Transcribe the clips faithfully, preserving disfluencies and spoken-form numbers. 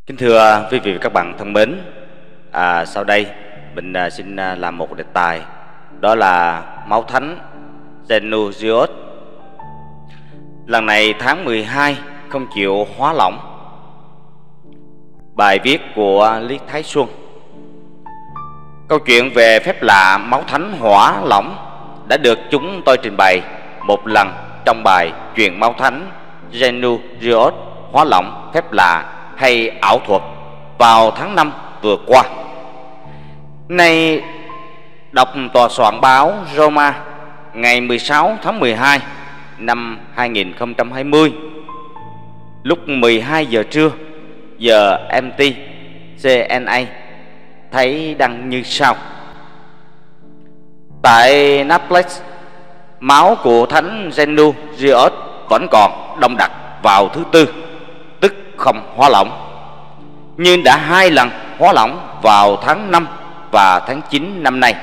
Kính thưa quý vị và các bạn thân mến, à, sau đây mình à, xin à, làm một đề tài, đó là máu thánh Genouzios. Lần này tháng mười hai không chịu hóa lỏng. Bài viết của Lý Thái Xuân. Câu chuyện về phép lạ máu thánh hỏa lỏng đã được chúng tôi trình bày một lần trong bài Chuyện máu thánh Genouzios hóa lỏng phép lạ hay ảo thuật vào tháng năm vừa qua. Nay đọc tòa soạn báo Roma ngày mười sáu tháng mười hai năm hai nghìn không trăm hai mươi lúc mười hai giờ trưa giờ em tê xê en a thấy đăng như sau: tại Naples, máu của thánh Genouzios vẫn còn đông đặc vào thứ tư, tức không hóa lỏng, nhưng đã hai lần hóa lỏng vào tháng năm và tháng chín năm nay.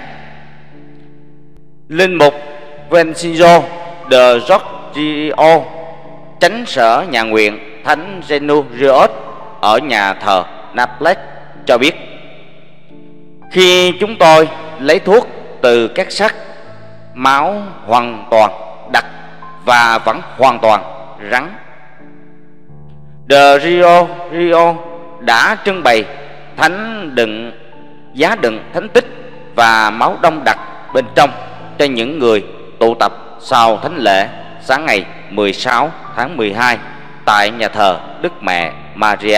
Linh mục Vincenzo de Giorgio, chánh sở nhà nguyện thánh Genouzios ở nhà thờ Naples cho biết: khi chúng tôi lấy thuốc từ các sắt, máu hoàn toàn đặc và vẫn hoàn toàn rắn. De Rio Rio đã trưng bày thánh đựng giá đựng thánh tích và máu đông đặc bên trong cho những người tụ tập sau thánh lễ sáng ngày mười sáu tháng mười hai tại nhà thờ Đức Mẹ Maria.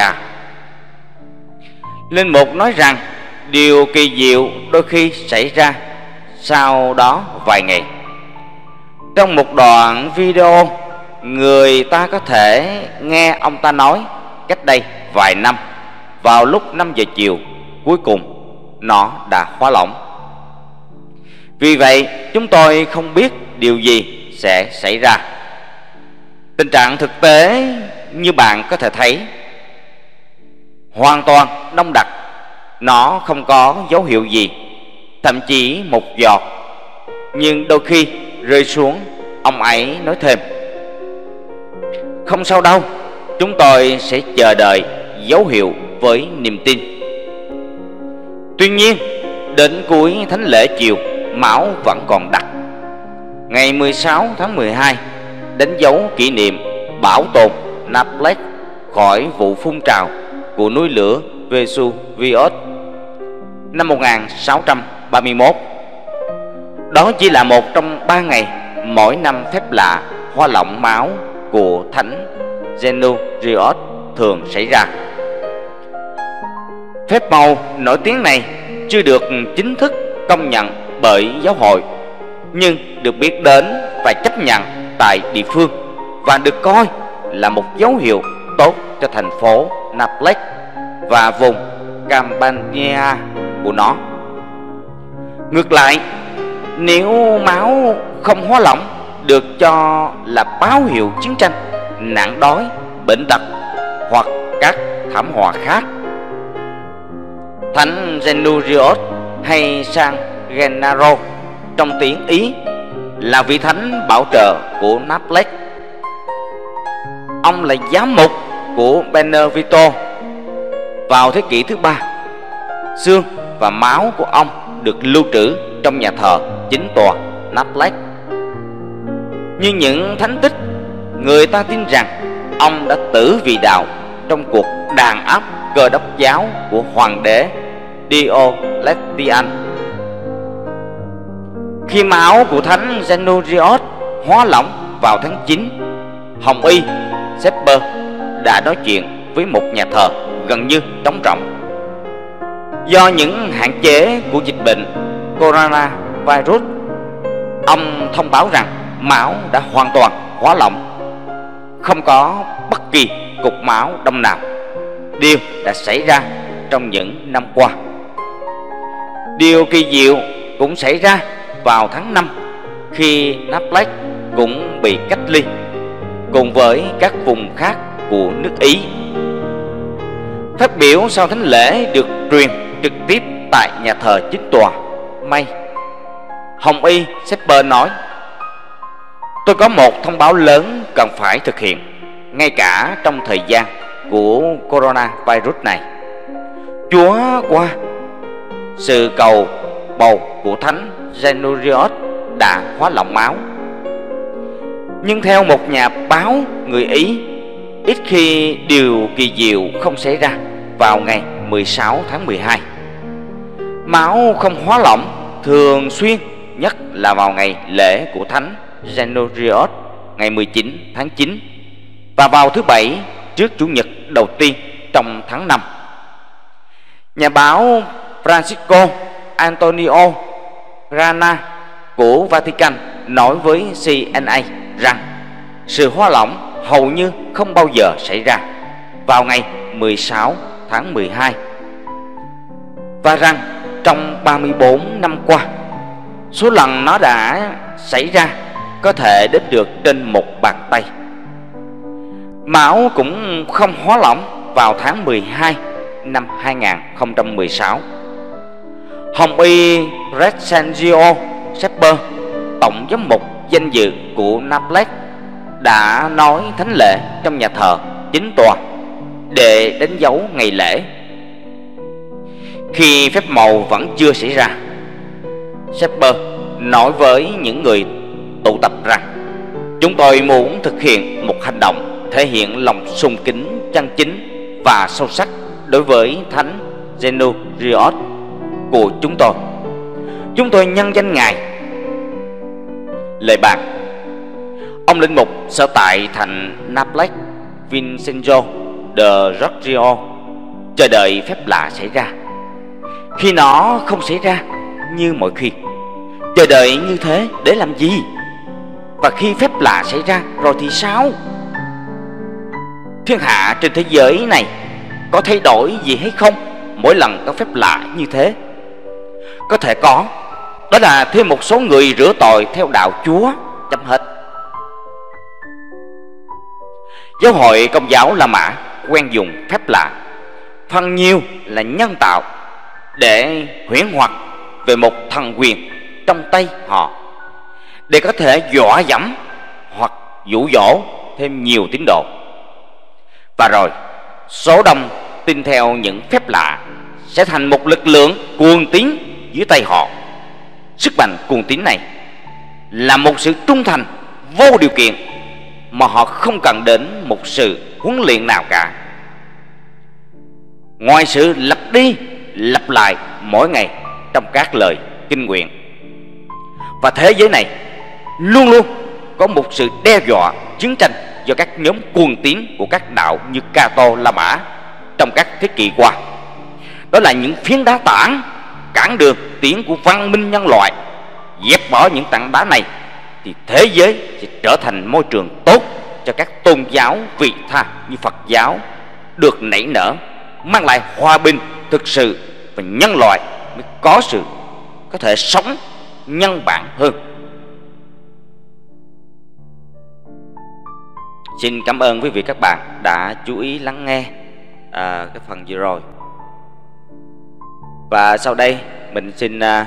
Linh mục nói rằng điều kỳ diệu đôi khi xảy ra sau đó vài ngày. Trong một đoạn video, người ta có thể nghe ông ta nói cách đây vài năm, vào lúc năm giờ chiều, cuối cùng nó đã hóa lỏng. Vì vậy chúng tôi không biết điều gì sẽ xảy ra. Tình trạng thực tế như bạn có thể thấy, hoàn toàn đông đặc, nó không có dấu hiệu gì, thậm chí một giọt. Nhưng đôi khi rơi xuống, ông ấy nói thêm: không sao đâu, chúng tôi sẽ chờ đợi dấu hiệu với niềm tin. Tuy nhiên, đến cuối thánh lễ chiều, máu vẫn còn đặc. Ngày mười sáu tháng mười hai, đánh dấu kỷ niệm bảo tồn Naples khỏi vụ phun trào của núi lửa Vesuvius năm một nghìn sáu trăm ba mươi mốt. Đó chỉ là một trong ba ngày mỗi năm phép lạ hóa lỏng máu của thánh Genouzios thường xảy ra. Phép màu nổi tiếng này chưa được chính thức công nhận bởi giáo hội, nhưng được biết đến và chấp nhận tại địa phương và được coi là một dấu hiệu tốt cho thành phố Naples và vùng Campania của nó. Ngược lại, nếu máu không hóa lỏng được cho là báo hiệu chiến tranh, nạn đói, bệnh tật hoặc các thảm họa khác. Thánh Genouzios hay San Gennaro trong tiếng Ý là vị thánh bảo trợ của Naples. Ông là giám mục của Benevento vào thế kỷ thứ ba. Xương và máu của ông được lưu trữ trong nhà thờ chính tòa Naples. Như những thánh tích, người ta tin rằng ông đã tử vì đạo trong cuộc đàn áp Cơ Đốc giáo của hoàng đế Diocletian. Khi máu của thánh Genouzios hóa lỏng vào tháng chín, Hồng y Sepper đã nói chuyện với một nhà thờ gần như trống rỗng. Do những hạn chế của dịch bệnh coronavirus, ông thông báo rằng máu đã hoàn toàn hóa lỏng, không có bất kỳ cục máu đông nào. Điều đã xảy ra trong những năm qua. Điều kỳ diệu cũng xảy ra vào tháng năm, khi Naples cũng bị cách ly cùng với các vùng khác của nước Ý. Phát biểu sau thánh lễ được truyền trực tiếp tại nhà thờ chính tòa May, Hồng y Sepper nói: tôi có một thông báo lớn cần phải thực hiện, ngay cả trong thời gian của coronavirus này. Chúa qua sự cầu bầu của Thánh Genorios đã hóa lỏng máu. Nhưng theo một nhà báo người Ý, ít khi điều kỳ diệu không xảy ra vào ngày mười sáu tháng mười hai. Máu không hóa lỏng thường xuyên, nhất là vào ngày lễ của Thánh Genorios ngày mười chín tháng chín và vào thứ Bảy trước Chủ nhật đầu tiên trong tháng năm. Nhà báo Francisco Antonio Grana của Vatican nói với xê en a rằng sự hóa lỏng hầu như không bao giờ xảy ra vào ngày mười sáu tháng mười hai, và rằng trong ba mươi bốn năm qua, số lần nó đã xảy ra có thể đếm được trên một bàn tay. Máu cũng không hóa lỏng vào tháng mười hai năm hai nghìn không trăm mười sáu. Hồng y Crescenzio Sepper, tổng giám mục danh dự của Naples, đã nói thánh lễ trong nhà thờ chính tòa để đánh dấu ngày lễ. Khi phép màu vẫn chưa xảy ra, Sepper nói với những người tụ tập rằng: chúng tôi muốn thực hiện một hành động thể hiện lòng sùng kính chân chính và sâu sắc đối với Thánh Genorios của chúng tôi. Chúng tôi nhân danh Ngài. Lời bạc. Ông linh mục sở tại thành Naples, Vincenzo de Giorgio, chờ đợi phép lạ xảy ra. Khi nó không xảy ra như mọi khi, chờ đợi như thế để làm gì? Và khi phép lạ xảy ra rồi thì sao? Thiên hạ trên thế giới này có thay đổi gì hay không mỗi lần có phép lạ như thế? Có thể có, đó là thêm một số người rửa tội theo đạo Chúa, chấm hết. Giáo hội Công giáo La Mã quen dùng phép lạ, phần nhiều là nhân tạo, để huyễn hoặc về một thần quyền trong tay họ, để có thể dọa dẫm hoặc dụ dỗ thêm nhiều tín đồ. Và rồi số đông tin theo những phép lạ sẽ thành một lực lượng cuồng tín dưới tay họ. Sức mạnh cuồng tín này là một sự trung thành vô điều kiện mà họ không cần đến một sự huấn luyện nào cả. Ngoài sự lặp đi lặp lại mỗi ngày trong các lời kinh nguyện, và thế giới này luôn luôn có một sự đe dọa chiến tranh do các nhóm cuồng tín của các đạo như Cato La Mã trong các thế kỷ qua. Đó là những phiến đá tảng cản đường tiến của văn minh nhân loại. Dẹp bỏ những tảng đá này thì thế giới sẽ trở thành môi trường tốt cho các tôn giáo vị tha như Phật giáo được nảy nở, mang lại hòa bình thực sự, và nhân loại mới có sự có thể sống nhân bản hơn. Xin cảm ơn quý vị các bạn đã chú ý lắng nghe à, cái phần vừa rồi. Và sau đây mình xin à,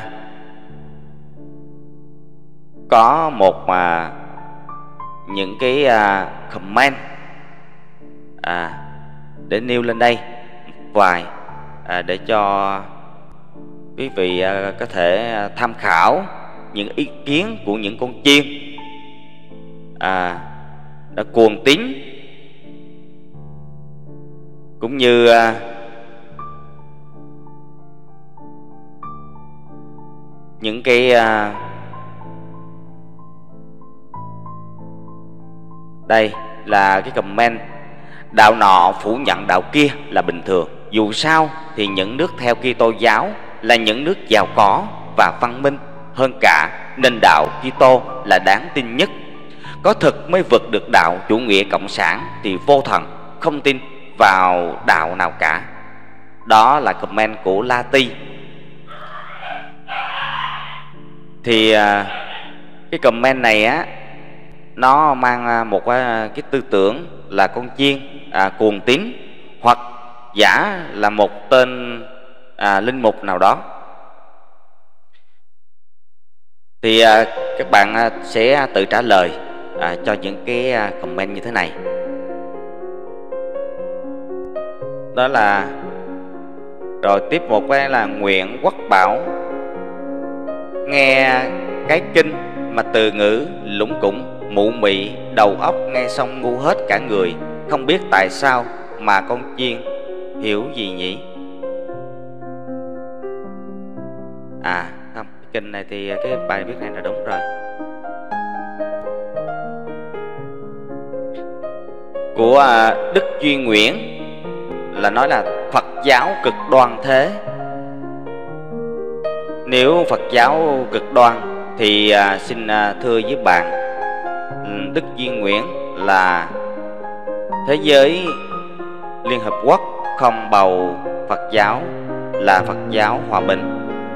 có một mà những cái à, comment à, để nêu lên đây một vài à, để cho quý vị à, có thể tham khảo những ý kiến của những con chiên à, đã cuồng tín, cũng như à, những cái à, đây là cái comment: đạo nọ phủ nhận đạo kia là bình thường, dù sao thì những nước theo Kitô giáo là những nước giàu có và văn minh hơn cả, nên đạo Kitô là đáng tin nhất. Có thực mới vượt được đạo chủ nghĩa cộng sản, thì vô thần không tin vào đạo nào cả. Đó là comment của Lati. Thì cái comment này á, nó mang một cái tư tưởng là con chiên à, cuồng tín, hoặc giả là một tên à, linh mục nào đó. Thì à, các bạn à, sẽ tự trả lời à, cho những cái à, comment như thế này. đó là rồi tiếp một cái là nguyện quốc bảo. Nghe cái kinh mà từ ngữ lủng củng mụ mị, đầu óc nghe xong ngu hết cả người, không biết tại sao mà con chiên hiểu gì nhỉ? À không, cái kinh này thì cái bài viết này là đúng rồi. Của à, Đức Duy Nguyễn là nói là Phật giáo cực đoan thế. Nếu Phật giáo cực đoan thì à, xin à, thưa với bạn, Đức Duy Nguyễn là thế giới Liên Hợp Quốc không bầu Phật giáo là Phật giáo hòa bình.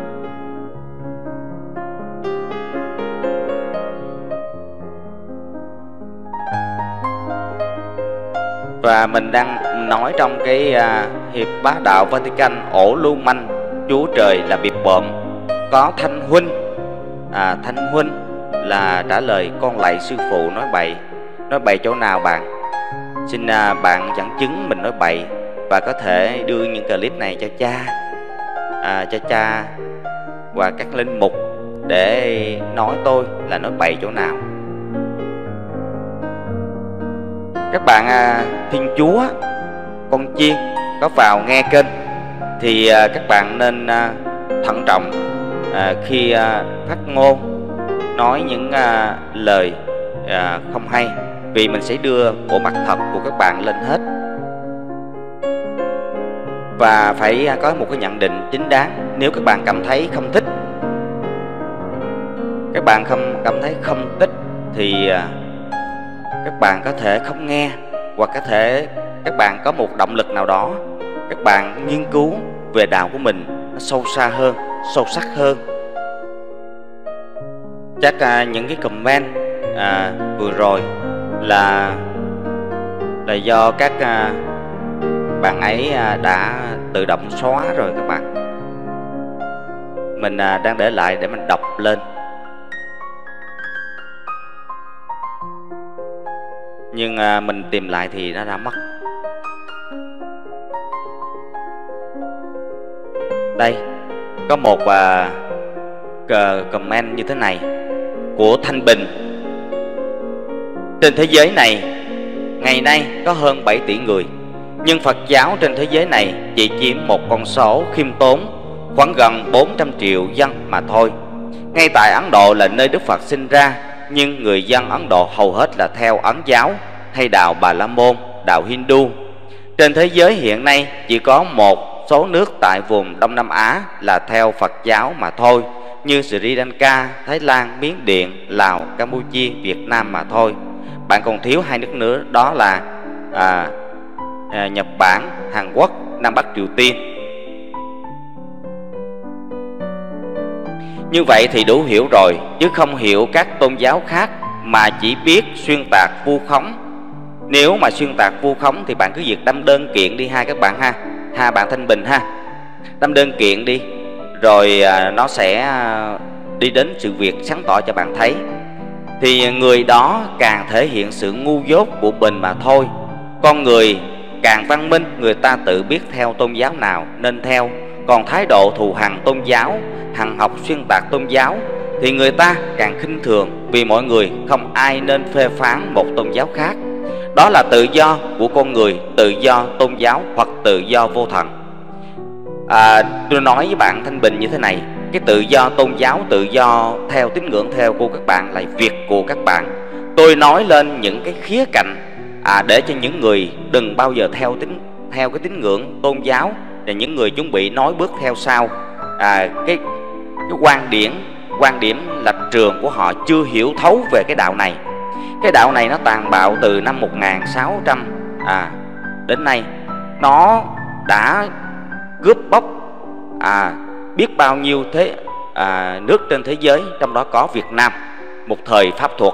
Và mình đang nói trong cái à, hiệp bá đạo Vatican ổ lưu manh, Chúa Trời là bịp bợm. Có Thanh Huynh, à, Thanh Huynh là trả lời con lạy sư phụ nói bậy. Nói bậy chỗ nào bạn? Xin à, bạn dẫn chứng mình nói bậy, và có thể đưa những clip này cho cha, à, cho cha và các linh mục để nói tôi là nói bậy chỗ nào. Các bạn à, Thiên Chúa con chiên có vào nghe kênh thì à, các bạn nên à, thận trọng à, khi à, phát ngôn, nói những à, lời à, không hay, vì mình sẽ đưa bộ mặt thật của các bạn lên hết. Và phải à, có một cái nhận định chính đáng. Nếu các bạn cảm thấy không thích, các bạn không cảm thấy không thích thì à, các bạn có thể không nghe, hoặc có thể các bạn có một động lực nào đó, các bạn nghiên cứu về đạo của mình nó sâu xa hơn, sâu sắc hơn. Chắc à, những cái comment à, vừa rồi là là do các à, bạn ấy à, đã tự động xóa rồi các bạn. Mình à, đang để lại để mình đọc lên. Nhưng à, mình tìm lại thì nó đã mất. Đây có một à, comment như thế này của Thanh Bình: trên thế giới này ngày nay có hơn bảy tỷ người, nhưng Phật giáo trên thế giới này chỉ chiếm một con số khiêm tốn, khoảng gần bốn trăm triệu dân mà thôi. Ngay tại Ấn Độ là nơi Đức Phật sinh ra, nhưng người dân Ấn Độ hầu hết là theo Ấn giáo hay đạo Bà La Môn, đạo Hindu. Trên thế giới hiện nay chỉ có một số nước tại vùng Đông Nam Á là theo Phật giáo mà thôi, như Sri Lanka, Thái Lan, Miến Điện, Lào, Campuchia, Việt Nam mà thôi. Bạn còn thiếu hai nước nữa, đó là à, à, Nhật Bản, Hàn Quốc, Nam Bắc Triều Tiên. Như vậy thì đủ hiểu rồi, chứ không hiểu các tôn giáo khác mà chỉ biết xuyên tạc vu khống. Nếu mà xuyên tạc vu khống thì bạn cứ việc đâm đơn kiện đi ha các bạn ha, ha bạn Thanh Bình ha, đâm đơn kiện đi, rồi à, nó sẽ à, đi đến sự việc sáng tỏ cho bạn thấy. Thì người đó càng thể hiện sự ngu dốt của mình mà thôi. Con người càng văn minh, người ta tự biết theo tôn giáo nào nên theo. Còn thái độ thù hằn tôn giáo, hằn học xuyên tạc tôn giáo thì người ta càng khinh thường, vì mọi người không ai nên phê phán một tôn giáo khác. Đó là tự do của con người, tự do tôn giáo hoặc tự do vô thần. à, Tôi nói với bạn Thanh Bình như thế này: cái tự do tôn giáo, tự do theo tín ngưỡng theo của các bạn là việc của các bạn. Tôi nói lên những cái khía cạnh à, để cho những người đừng bao giờ theo tín theo cái tín ngưỡng tôn giáo, và những người chuẩn bị nói bước theo sau à, cái cái quan điểm quan điểm lập trường của họ chưa hiểu thấu về cái đạo này. Cái đạo này nó tàn bạo từ năm một nghìn sáu trăm à, đến nay. Nó đã cướp bóc à, biết bao nhiêu thế à, nước trên thế giới, trong đó có Việt Nam, một thời pháp thuật.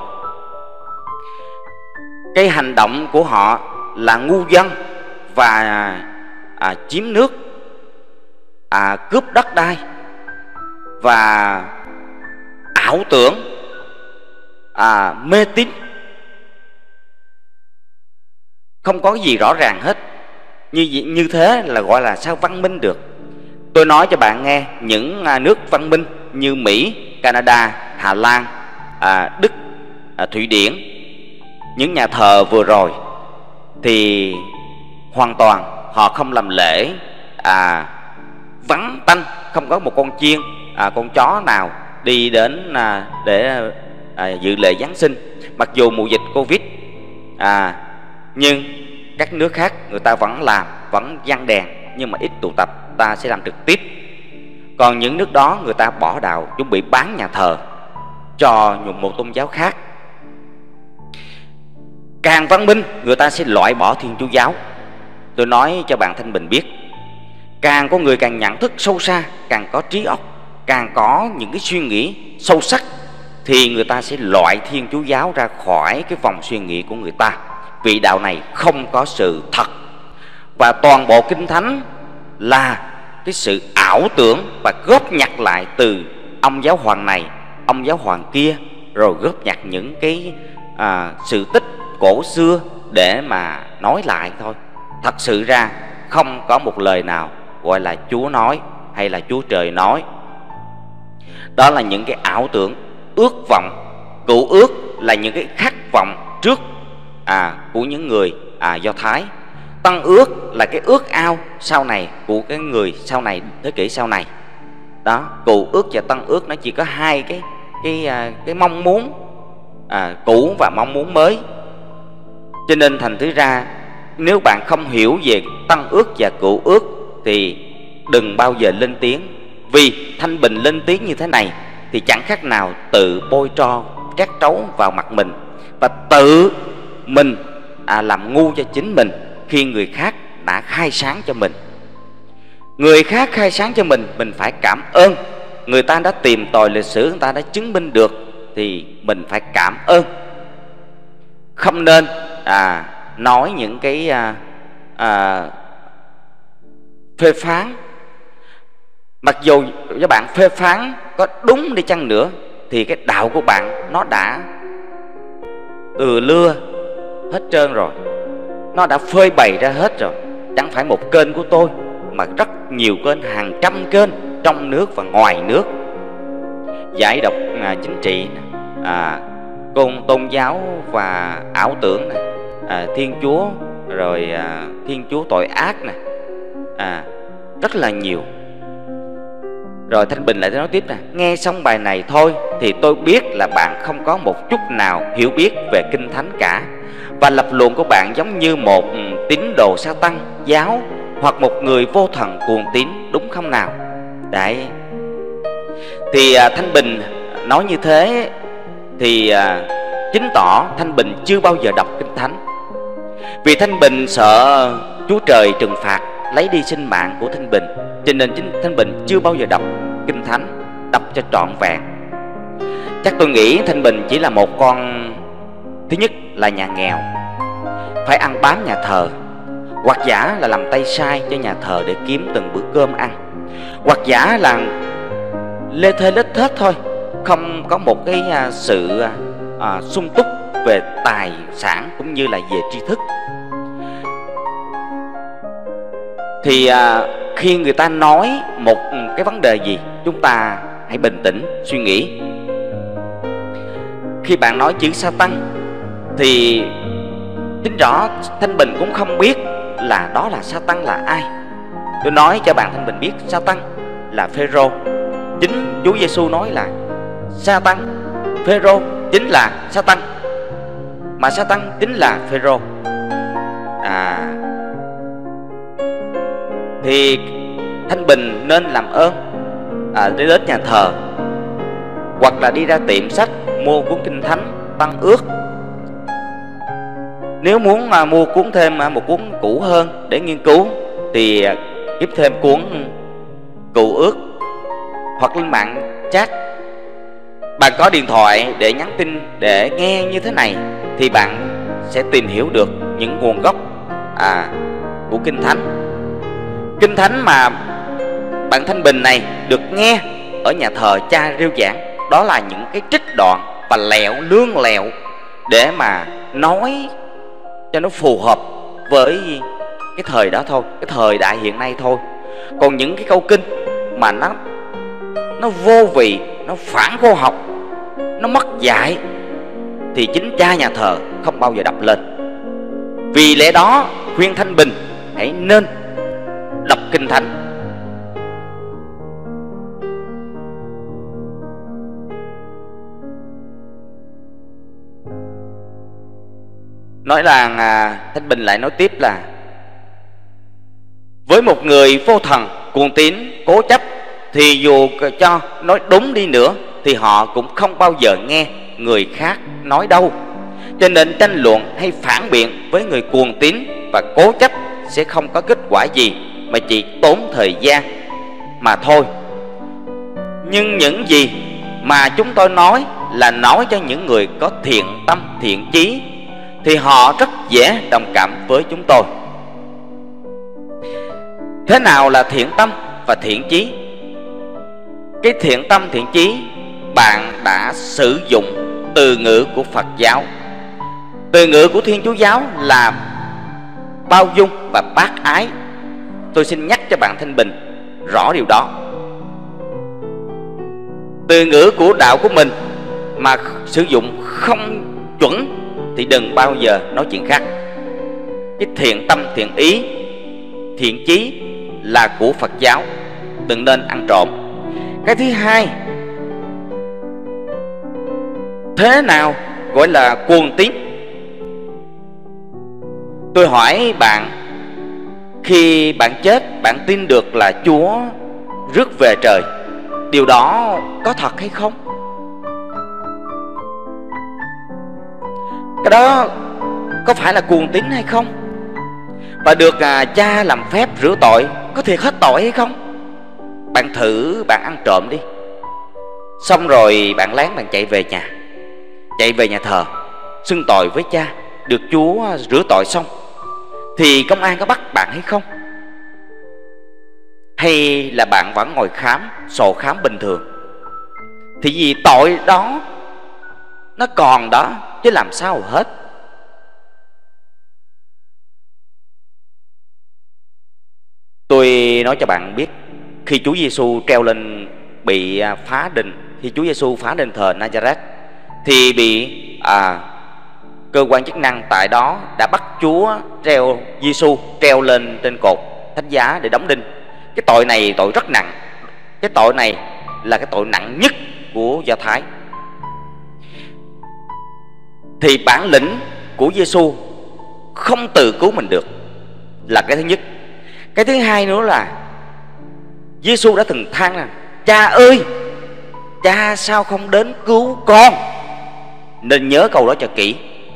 Cái hành động của họ là ngu dân và à, chiếm nước, à, cướp đất đai và ảo tưởng, à, mê tín, không có gì rõ ràng hết. Như như thế là gọi là sao văn minh được? Tôi nói cho bạn nghe, những nước văn minh như Mỹ, Canada, Hà Lan, à, Đức, à, Thụy Điển, những nhà thờ vừa rồi thì hoàn toàn họ không làm lễ à, vắng tanh, không có một con chiên, à, con chó nào đi đến à, để à, dự lễ Giáng sinh. Mặc dù mùa dịch Covid, à, nhưng các nước khác người ta vẫn làm, vẫn giăng đèn, nhưng mà ít tụ tập, ta sẽ làm trực tiếp. Còn những nước đó người ta bỏ đạo, chuẩn bị bán nhà thờ cho một tôn giáo khác. Càng văn minh, người ta sẽ loại bỏ Thiên Chúa giáo. Tôi nói cho bạn Thanh Bình biết, càng có người càng nhận thức sâu xa, càng có trí óc, càng có những cái suy nghĩ sâu sắc, thì người ta sẽ loại Thiên Chúa giáo ra khỏi cái vòng suy nghĩ của người ta. Vì đạo này không có sự thật, và toàn bộ Kinh Thánh là cái sự ảo tưởng và góp nhặt lại từ ông giáo hoàng này, ông giáo hoàng kia, rồi góp nhặt những cái à, sự tích cổ xưa để mà nói lại thôi. Thật sự ra không có một lời nào gọi là Chúa nói hay là Chúa Trời nói. Đó là những cái ảo tưởng, ước vọng. Cựu ước là những cái khát vọng trước à, của những người à, Do Thái. Tân ước là cái ước ao sau này của cái người sau này, thế kỷ sau này. Đó, cựu ước và tân ước nó chỉ có hai cái cái à, cái mong muốn à, cũ và mong muốn mới. Cho nên thành thứ ra, nếu bạn không hiểu về tân ước và cựu ước thì đừng bao giờ lên tiếng. Vì Thanh Bình lên tiếng như thế này thì chẳng khác nào tự bôi tro trát trấu vào mặt mình, và tự mình à, làm ngu cho chính mình khi người khác đã khai sáng cho mình. Người khác khai sáng cho mình, mình phải cảm ơn. Người ta đã tìm tòi lịch sử, người ta đã chứng minh được, thì mình phải cảm ơn. Không nên à, nói những cái à, à, phê phán. Mặc dù các bạn phê phán có đúng đi chăng nữa thì cái đạo của bạn nó đã từ lưa hết trơn rồi, nó đã phơi bày ra hết rồi. Chẳng phải một kênh của tôi mà rất nhiều kênh, hàng trăm kênh trong nước và ngoài nước. Giải độc à, chính trị, à, tôn, tôn giáo và ảo tưởng này, à, Thiên Chúa, rồi à, Thiên Chúa tội ác này, à, rất là nhiều. Rồi Thanh Bình lại nói tiếp nè: nghe xong bài này thôi thì tôi biết là bạn không có một chút nào hiểu biết về Kinh Thánh cả, và lập luận của bạn giống như một tín đồ sa tăng giáo hoặc một người vô thần cuồng tín, đúng không nào? Đấy. Thì à, Thanh Bình nói như thế thì à, chứng tỏ Thanh Bình chưa bao giờ đọc Kinh Thánh. Vì Thanh Bình sợ Chúa Trời trừng phạt lấy đi sinh mạng của Thanh Bình, cho nên chính Thanh Bình chưa bao giờ đọc Kinh Thánh, đọc cho trọn vẹn. Chắc tôi nghĩ Thanh Bình chỉ là một con, thứ nhất là nhà nghèo, phải ăn bám nhà thờ, hoặc giả là làm tay sai cho nhà thờ để kiếm từng bữa cơm ăn, hoặc giả là lê thê lết thết thôi, không có một cái à, sự à, sung túc về tài sản cũng như là về tri thức. Thì à, khi người ta nói một cái vấn đề gì, chúng ta hãy bình tĩnh suy nghĩ. Khi bạn nói chữ Sa-tăng thì chính rõ Thanh Bình cũng không biết là đó là Sa-tăng là ai. Tôi nói cho bạn Thanh Bình biết, Sa-tăng là Phêrô. Chính Chúa Giêsu nói là Sa-tăng, Phêrô chính là Sa-tăng, mà Sa-tăng chính là Phêrô. À, thì Thanh Bình nên làm ơn à, đi đến nhà thờ, hoặc là đi ra tiệm sách mua cuốn Kinh Thánh Tân Ước. Nếu muốn à, mua cuốn thêm à, một cuốn cũ hơn để nghiên cứu thì à, kiếm thêm cuốn Cựu Ước, hoặc lên mạng chat. Bạn có điện thoại để nhắn tin, để nghe như thế này thì bạn sẽ tìm hiểu được những nguồn gốc à, của Kinh Thánh. Kinh Thánh mà bạn Thanh Bình này được nghe ở nhà thờ cha rêu giảng, đó là những cái trích đoạn và lẹo lương lẹo để mà nói cho nó phù hợp với cái thời đó thôi, cái thời đại hiện nay thôi. Còn những cái câu kinh mà nó nó vô vị, nó phản khoa học, nó mất dạy, thì chính cha nhà thờ không bao giờ đọc lên. Vì lẽ đó khuyên Thanh Bình hãy nên đọc kinh thánh. Nói là à, Thanh Bình lại nói tiếp là với một người vô thần, cuồng tín, cố chấp, thì dù cho nói đúng đi nữa thì họ cũng không bao giờ nghe người khác nói đâu. Cho nên tranh luận hay phản biện với người cuồng tín và cố chấp sẽ không có kết quả gì, mà chỉ tốn thời gian mà thôi. Nhưng những gì mà chúng tôi nói là nói cho những người có thiện tâm, thiện chí, thì họ rất dễ đồng cảm với chúng tôi. Thế nào là thiện tâm và thiện chí? Cái thiện tâm, thiện chí, bạn đã sử dụng từ ngữ của Phật giáo. Từ ngữ của Thiên Chúa giáo là bao dung và bác ái. Tôi xin nhắc cho bạn Thanh Bình rõ điều đó. Từ ngữ của đạo của mình mà sử dụng không chuẩn thì đừng bao giờ nói chuyện khác. Cái thiện tâm, thiện ý, thiện chí là của Phật giáo, đừng nên ăn trộm. Cái thứ hai, thế nào gọi là cuồng tín? Tôi hỏi bạn, khi bạn chết, bạn tin được là Chúa rước về trời, điều đó có thật hay không? Cái đó có phải là cuồng tín hay không? Và được à, cha làm phép rửa tội, có thiệt hết tội hay không? Bạn thử bạn ăn trộm đi, xong rồi bạn lén bạn chạy về nhà, chạy về nhà thờ xưng tội với cha, được Chúa rửa tội xong, thì công an có bắt bạn hay không? Hay là bạn vẫn ngồi khám sổ khám bình thường? Thì vì tội đó nó còn đó chứ làm sao hết. Tôi nói cho bạn biết, khi Chúa Giêsu treo lên bị phá đền, khi Chúa Giêsu phá đền thờ Nazareth, thì bị à, cơ quan chức năng tại đó đã bắt Chúa treo Giêsu treo lên trên cột thánh giá để đóng đinh. Cái tội này tội rất nặng. Cái tội này là cái tội nặng nhất của Do Thái. Thì bản lĩnh của Giêsu không tự cứu mình được là cái thứ nhất. Cái thứ hai nữa là Giêsu đã từng than rằng: Cha ơi, cha sao không đến cứu con? Nên nhớ câu đó cho kỹ.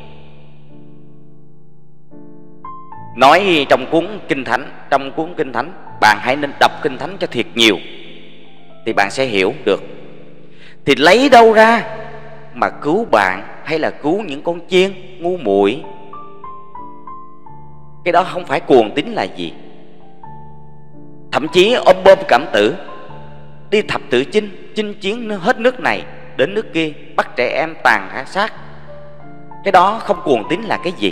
Nói trong cuốn Kinh Thánh, trong cuốn Kinh Thánh, bạn hãy nên đọc Kinh Thánh cho thiệt nhiều, thì bạn sẽ hiểu được. Thì lấy đâu ra mà cứu bạn hay là cứu những con chiên ngu muội? Cái đó không phải cuồng tín là gì. Thậm chí ôm bom cảm tử, đi thập tự chinh, chinh chiến hết nước này đến nước kia, bắt trẻ em tàn sát, cái đó không cuồng tín là cái gì?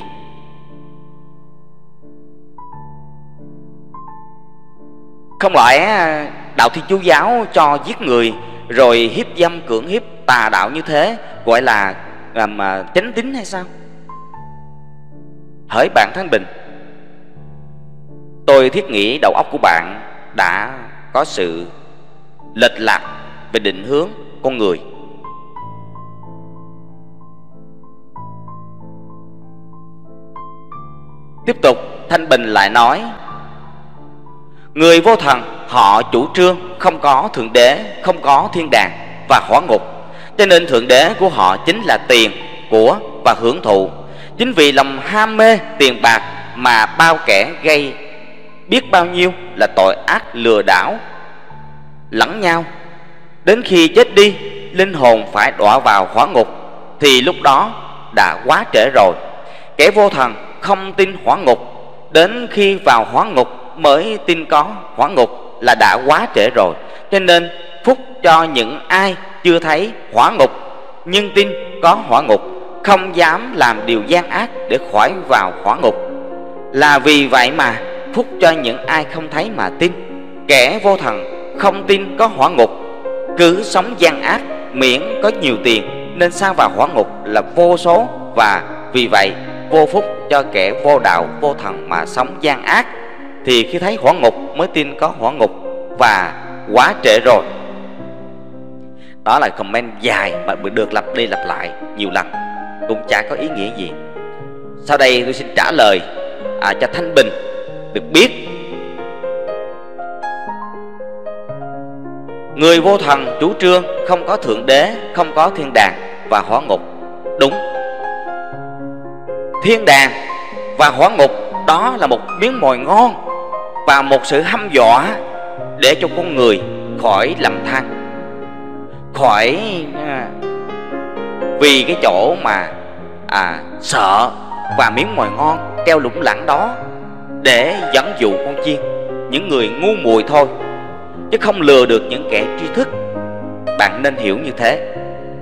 Không lẽ đạo Thiên Chúa giáo cho giết người rồi hiếp dâm, cưỡng hiếp, tà đạo như thế gọi là làm chánh tín hay sao? Hỡi bạn Thanh Bình, tôi thiết nghĩ đầu óc của bạn đã có sự lệch lạc về định hướng con người. Tiếp tục Thanh Bình lại nói: người vô thần họ chủ trương không có thượng đế, không có thiên đàng và hỏa ngục, cho nên thượng đế của họ chính là tiền, của và hưởng thụ. Chính vì lòng ham mê tiền bạc mà bao kẻ gây biết bao nhiêu là tội ác lừa đảo lẫn nhau. Đến khi chết đi, linh hồn phải đọa vào hỏa ngục, thì lúc đó đã quá trễ rồi. Kẻ vô thần không tin hỏa ngục, đến khi vào hỏa ngục mới tin có hỏa ngục là đã quá trễ rồi. Cho nên phúc cho những ai chưa thấy hỏa ngục nhưng tin có hỏa ngục, không dám làm điều gian ác để khỏi vào hỏa ngục. Là vì vậy mà phúc cho những ai không thấy mà tin. Kẻ vô thần không tin có hỏa ngục, cứ sống gian ác miễn có nhiều tiền nên sa vào hỏa ngục là vô số. Và vì vậy vô phúc cho kẻ vô đạo vô thần mà sống gian ác, thì khi thấy hỏa ngục mới tin có hỏa ngục, và quá trễ rồi. Đó là comment dài mà được lặp đi lặp lại nhiều lần, cũng chả có ý nghĩa gì. Sau đây tôi xin trả lời à, cho Thanh Bình được biết. Người vô thần chủ trương không có thượng đế, không có thiên đàng và hỏa ngục. Đúng, thiên đàng và hỏa ngục đó là một miếng mồi ngon và một sự hăm dọa để cho con người khỏi lầm than, khỏi à, vì cái chỗ mà à, sợ và miếng mồi ngon treo lủng lẳng đó để dẫn dụ con chiên, những người ngu muội thôi, chứ không lừa được những kẻ tri thức. Bạn nên hiểu như thế.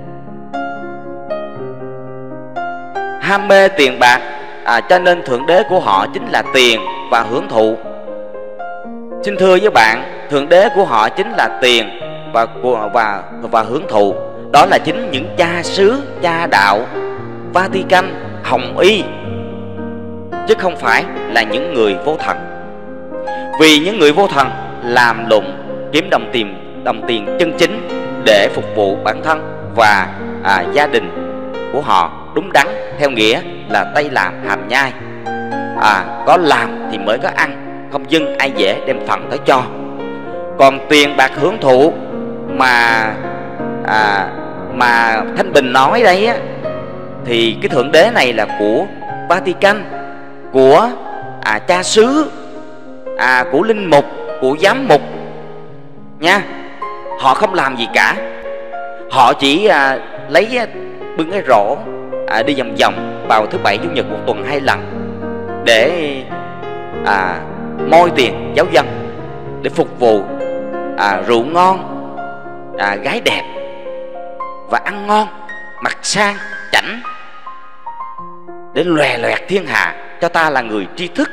Ham mê tiền bạc à, cho nên thượng đế của họ chính là tiền và hưởng thụ. Xin thưa với bạn, thượng đế của họ chính là tiền và và và hưởng thụ. Đó là chính những cha xứ, cha đạo, Vatican, Hồng Y, chứ không phải là những người vô thần. Vì những người vô thần làm lụng kiếm đồng tiền đồng tiền chân chính để phục vụ bản thân và à, gia đình của họ đúng đắn, theo nghĩa là tay làm hàm nhai. À, có làm thì mới có ăn, không dưng ai dễ đem phần tới cho. Còn tiền bạc hưởng thụ mà à, mà Thanh Bình nói đây á, thì cái thượng đế này là của Vatican, của à, cha xứ, à, của linh mục, của giám mục nha. Họ không làm gì cả. Họ chỉ à, lấy bưng cái rổ à, đi vòng vòng vào thứ bảy chủ nhật một tuần hai lần để à, moi tiền giáo dân, để phục vụ à, rượu ngon, à, gái đẹp và ăn ngon, mặc sang chảnh, để lòe loẹt thiên hạ cho ta là người tri thức.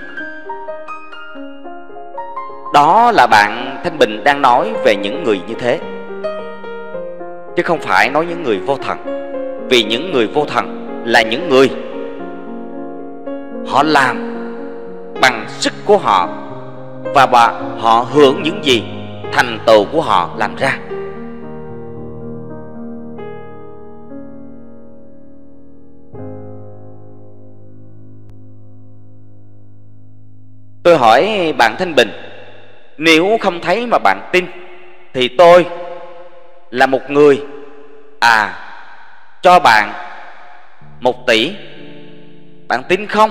Đó là bạn Thanh Bình đang nói về những người như thế, chứ không phải nói những người vô thần. Vì những người vô thần là những người họ làm bằng sức của họ, và bà, họ hưởng những gì thành tựu của họ làm ra. Tôi hỏi bạn Thanh Bình, nếu không thấy mà bạn tin, thì tôi là một người à cho bạn một tỷ, bạn tin không?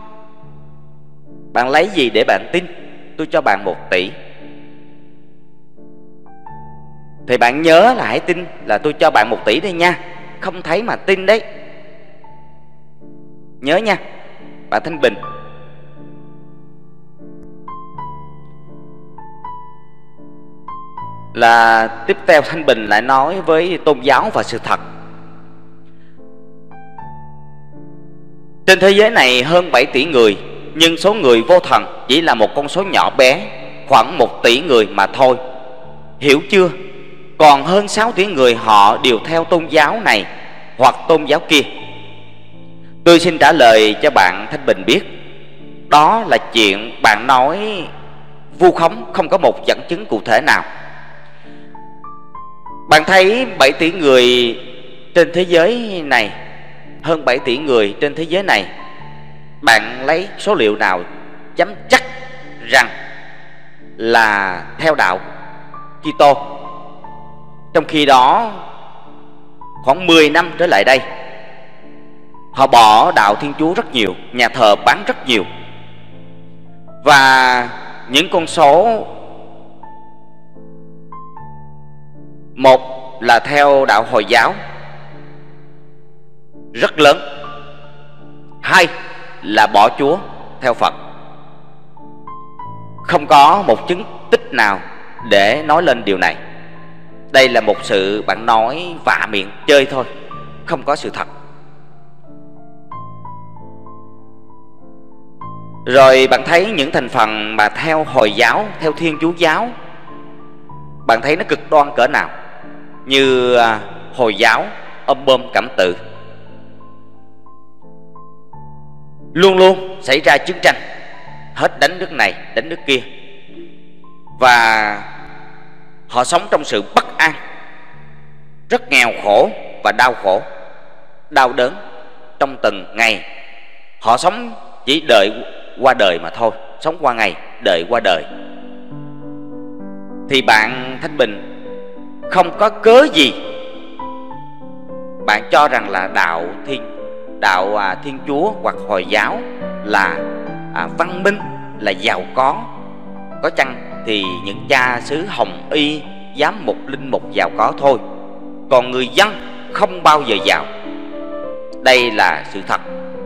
Bạn lấy gì để bạn tin tôi cho bạn một tỷ? Thì bạn nhớ là hãy tin là tôi cho bạn một tỷ đây nha, không thấy mà tin đấy. Nhớ nha bạn Thanh Bình. Là tiếp theo Thanh Bình lại nói với tôn giáo và sự thật. Trên thế giới này hơn bảy tỷ người, nhưng số người vô thần chỉ là một con số nhỏ bé, khoảng một tỷ người mà thôi. Hiểu chưa? Còn hơn sáu tỷ người họ đều theo tôn giáo này hoặc tôn giáo kia. Tôi xin trả lời cho bạn Thanh Bình biết, đó là chuyện bạn nói vu khống, không có một dẫn chứng cụ thể nào. Bạn thấy bảy tỷ người trên thế giới này, hơn bảy tỷ người trên thế giới này, bạn lấy số liệu nào dám chắc rằng là theo đạo Kitô? Trong khi đó khoảng mười năm trở lại đây, họ bỏ đạo Thiên Chúa rất nhiều, nhà thờ bán rất nhiều, và những con số, một là theo đạo Hồi giáo rất lớn, hai là bỏ Chúa theo Phật. Không có một chứng tích nào để nói lên điều này. Đây là một sự bạn nói vạ miệng chơi thôi, không có sự thật. Rồi bạn thấy những thành phần mà theo Hồi giáo, theo Thiên Chúa giáo, bạn thấy nó cực đoan cỡ nào. Như à, Hồi giáo ôm bom cảm tự, luôn luôn xảy ra chiến tranh, hết đánh nước này đánh nước kia, và họ sống trong sự bất an, rất nghèo khổ và đau khổ, đau đớn trong từng ngày. Họ sống chỉ đợi qua đời mà thôi, sống qua ngày, đợi qua đời. Thì bạn Thanh Bình không có cớ gì bạn cho rằng là đạo thiên đạo à, Thiên Chúa hoặc Hồi giáo là à, văn minh, là giàu có. Có chăng thì những cha xứ Hồng Y, giám mục, linh mục giàu có thôi, còn người dân không bao giờ giàu. Đây là sự thật.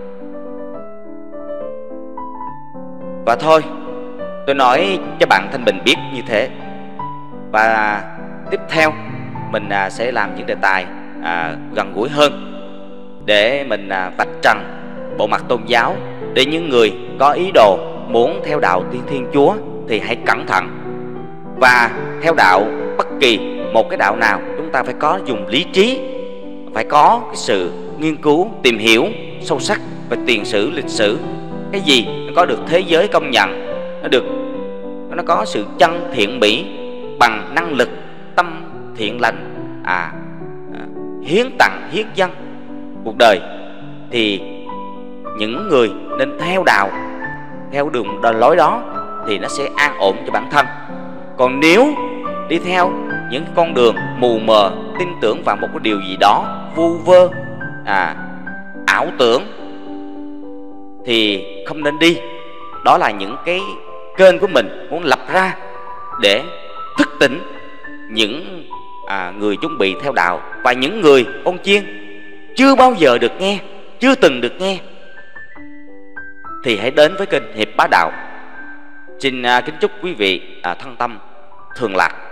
Và thôi, tôi nói cho bạn Thanh Bình biết như thế. Và tiếp theo mình à, sẽ làm những đề tài à, gần gũi hơn, để mình à, vạch trần bộ mặt tôn giáo, để những người có ý đồ muốn theo đạo Thiên Thiên Chúa thì hãy cẩn thận. Và theo đạo, bất kỳ một cái đạo nào, chúng ta phải có dùng lý trí, phải có cái sự nghiên cứu, tìm hiểu sâu sắc về tiền sử, lịch sử. Cái gì nó có được thế giới công nhận, nó được nó có sự chân thiện mỹ bằng năng lực tâm thiện lành, à, à hiến tặng, hiến dâng cuộc đời, thì những người nên theo đạo, theo đường lối đó thì nó sẽ an ổn cho bản thân. Còn nếu đi theo những con đường mù mờ, tin tưởng vào một cái điều gì đó vu vơ, à, ảo tưởng, thì không nên đi. Đó là những cái kênh của mình muốn lập ra để thức tỉnh những à, người chuẩn bị theo đạo, và những người con chiên chưa bao giờ được nghe, chưa từng được nghe, thì hãy đến với kênh Hiệp Bá Đạo. Xin à, kính chúc quý vị à, thân tâm thường lạc.